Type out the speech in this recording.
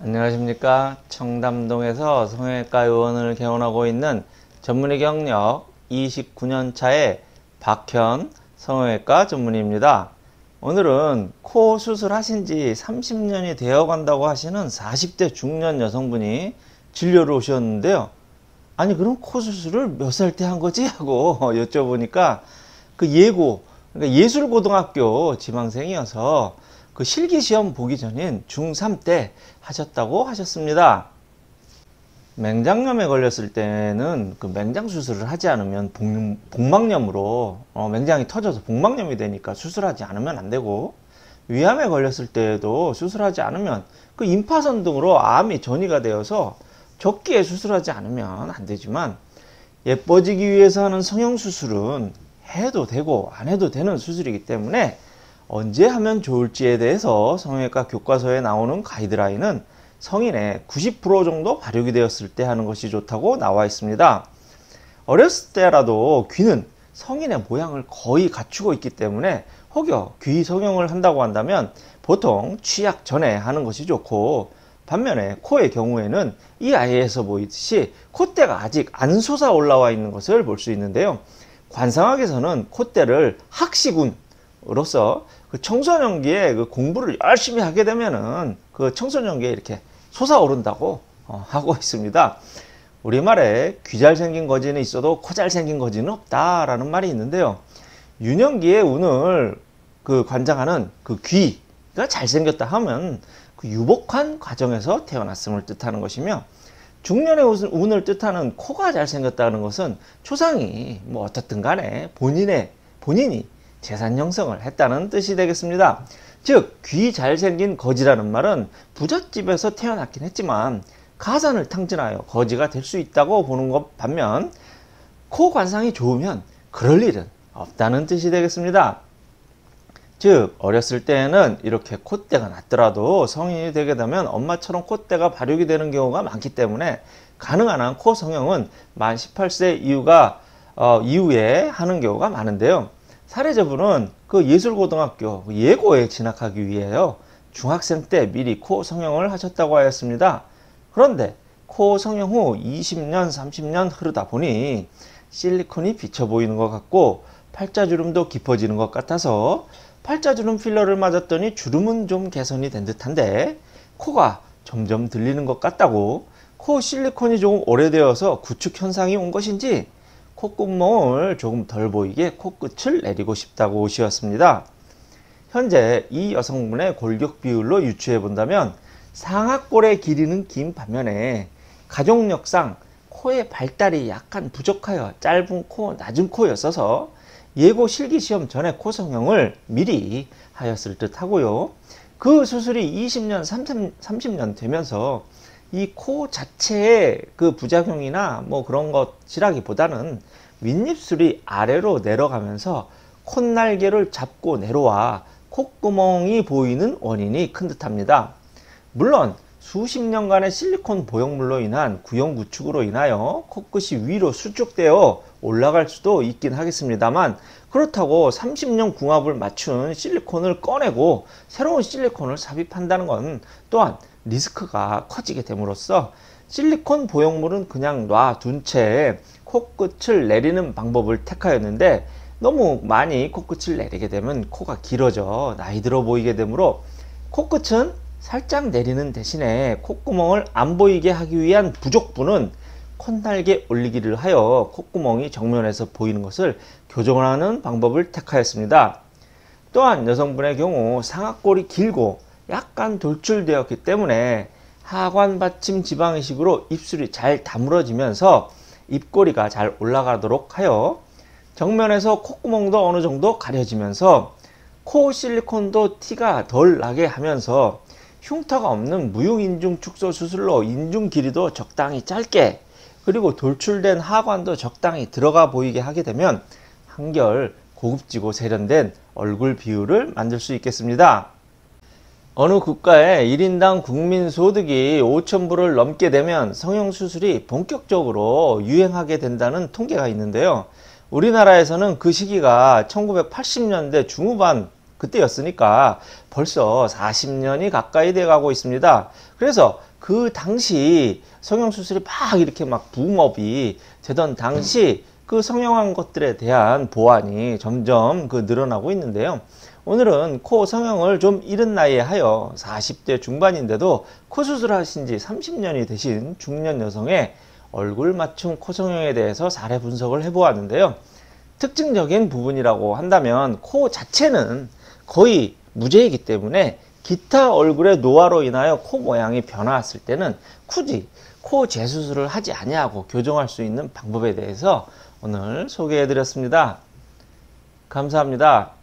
안녕하십니까. 청담동에서 성형외과 의원을 개원하고 있는 전문의 경력 29년 차의 박현 성형외과 전문의입니다. 오늘은 코 수술하신 지 30년이 되어 간다고 하시는 40대 중년 여성분이 진료를 오셨는데요. 아니 그럼 코 수술을 몇 살 때 한 거지? 하고 여쭤보니까 그 그러니까 예술고등학교 지망생이어서 그 실기시험 보기 전인 중3 때 하셨다고 하셨습니다. 맹장염에 걸렸을 때는 그 맹장 수술을 하지 않으면 복막염으로 맹장이 터져서 복막염이 되니까 수술하지 않으면 안 되고, 위암에 걸렸을 때에도 수술하지 않으면 그 임파선 등으로 암이 전이가 되어서 적기에 수술하지 않으면 안 되지만, 예뻐지기 위해서 하는 성형수술은 해도 되고 안 해도 되는 수술이기 때문에 언제 하면 좋을지에 대해서 성형외과 교과서에 나오는 가이드라인은 성인의 90% 정도 발육이 되었을 때 하는 것이 좋다고 나와 있습니다. 어렸을 때라도 귀는 성인의 모양을 거의 갖추고 있기 때문에 혹여 귀 성형을 한다고 한다면 보통 취약 전에 하는 것이 좋고, 반면에 코의 경우에는 이 아이에서 보이듯이 콧대가 아직 안 솟아 올라와 있는 것을 볼 수 있는데요. 관상학에서는 콧대를 학시군으로서 그 청소년기에 그 공부를 열심히 하게 되면은 그 청소년기에 이렇게 솟아오른다고 하고 있습니다. 우리말에 귀 잘생긴 거지는 있어도 코 잘생긴 거지는 없다라는 말이 있는데요. 유년기의 운을 그 관장하는 그 귀가 잘생겼다 하면 그 유복한 과정에서 태어났음을 뜻하는 것이며, 중년의 운을 뜻하는 코가 잘생겼다는 것은 초상이 뭐 어떻든 간에 본인이 재산 형성을 했다는 뜻이 되겠습니다. 즉, 귀 잘생긴 거지라는 말은 부잣집에서 태어났긴 했지만 가산을 탕진하여 거지가 될 수 있다고 보는 것 반면, 코 관상이 좋으면 그럴 일은 없다는 뜻이 되겠습니다. 즉, 어렸을 때에는 이렇게 콧대가 낮더라도 성인이 되게 되면 엄마처럼 콧대가 발육이 되는 경우가 많기 때문에 가능한 한 코 성형은 만 18세 이후에 하는 경우가 많은데요. 사례자분은 그 예술고등학교 예고에 진학하기 위해요, 중학생 때 미리 코 성형을 하셨다고 하였습니다. 그런데 코 성형 후 20년, 30년 흐르다 보니 실리콘이 비쳐 보이는 것 같고 팔자주름도 깊어지는 것 같아서 팔자주름 필러를 맞았더니 주름은 좀 개선이 된 듯한데 코가 점점 들리는 것 같다고, 코 실리콘이 조금 오래되어서 구축 현상이 온 것인지 콧구멍을 조금 덜 보이게 코끝을 내리고 싶다고 오셨습니다. 현재 이 여성분의 골격 비율로 유추해 본다면 상악골의 길이는 긴 반면에 가족력상 코의 발달이 약간 부족하여 짧은 코, 낮은 코였어서 예고 실기시험 전에 코 성형을 미리 하였을 듯 하고요. 그 수술이 20년, 30년 되면서 이 코 자체의 그 부작용이나 뭐 그런 것이라기보다는 윗입술이 아래로 내려가면서 콧날개를 잡고 내려와 콧구멍이 보이는 원인이 큰 듯합니다. 물론 수십 년간의 실리콘 보형물로 인한 구형 구축으로 인하여 코끝이 위로 수축되어 올라갈 수도 있긴 하겠습니다만, 그렇다고 30년 궁합을 맞춘 실리콘을 꺼내고 새로운 실리콘을 삽입한다는 건 또한 리스크가 커지게 됨으로써 실리콘 보형물은 그냥 놔둔 채 코끝을 내리는 방법을 택하였는데, 너무 많이 코끝을 내리게 되면 코가 길어져 나이 들어 보이게 되므로 코끝은 살짝 내리는 대신에 콧구멍을 안 보이게 하기 위한 부족분은 콧날개 올리기를 하여 콧구멍이 정면에서 보이는 것을 교정하는 방법을 택하였습니다. 또한 여성분의 경우 상악골이 길고 약간 돌출되었기 때문에 하관 받침 지방이식으로 입술이 잘 다물어지면서 입꼬리가 잘 올라가도록 하여 정면에서 콧구멍도 어느 정도 가려지면서 코 실리콘도 티가 덜 나게 하면서 흉터가 없는 무흉인중 축소 수술로 인중 길이도 적당히 짧게, 그리고 돌출된 하관도 적당히 들어가 보이게 하게 되면 한결 고급지고 세련된 얼굴 비율을 만들 수 있겠습니다. 어느 국가의 1인당 국민소득이 5,000불을 넘게 되면 성형수술이 본격적으로 유행하게 된다는 통계가 있는데요. 우리나라에서는 그 시기가 1980년대 중후반 그때였으니까 벌써 40년이 가까이 돼 가고 있습니다. 그래서 그 당시 성형수술이 막 이렇게 막 붐업이 되던 당시 그 성형한 것들에 대한 보완이 점점 늘어나고 있는데요. 오늘은 코 성형을 좀 이른 나이에 하여 40대 중반인데도 코 수술하신 지 30년이 되신 중년 여성의 얼굴 맞춤 코 성형에 대해서 사례 분석을 해보았는데요. 특징적인 부분이라고 한다면 코 자체는 거의 무죄이기 때문에 기타 얼굴의 노화로 인하여 코 모양이 변화했을 때는 굳이 코 재수술을 하지 아니하고 교정할 수 있는 방법에 대해서 오늘 소개해 드렸습니다. 감사합니다.